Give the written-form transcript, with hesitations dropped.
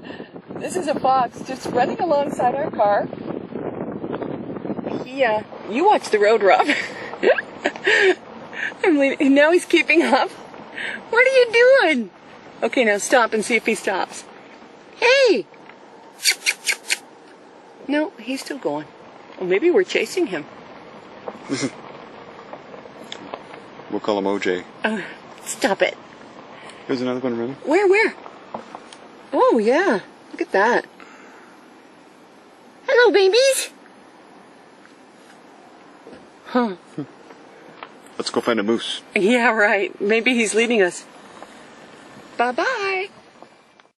This is a fox just running alongside our car. You watch the road, Rob. I'm leaving. Now he's keeping up. What are you doing? Okay, now stop and see if he stops. Hey! No, he's still going. Well, maybe we're chasing him. We'll call him OJ. Stop it. Here's another one running. Where? Oh, yeah. Look at that. Hello, babies. Huh. Let's go find a moose. Yeah, right. Maybe he's leading us. Bye-bye.